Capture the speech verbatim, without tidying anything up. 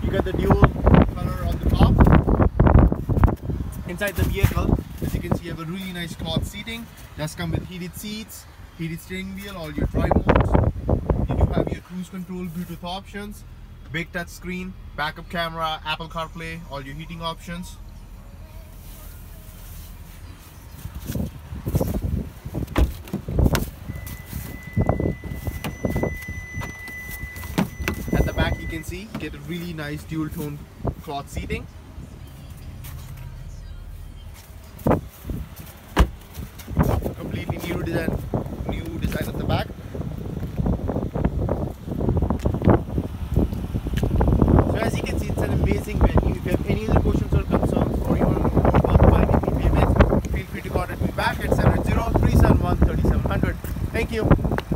You got the dual color on the top. Inside the vehicle, as you can see, you have a really nice cloth seating. Does come with heated seats, heated steering wheel, all your drive modes. You do have your cruise control, Bluetooth options, big touch screen, backup camera, Apple CarPlay, all your heating options. At the back, you can see you get a really nice dual tone cloth seating. Completely new design, new design at the back. So as you can see, it's an amazing venue. If you have any other questions or concerns, or you want to know more about the bike and payments, feel free to contact me back at seven zero, three seven one, three seven zero zero. Thank you.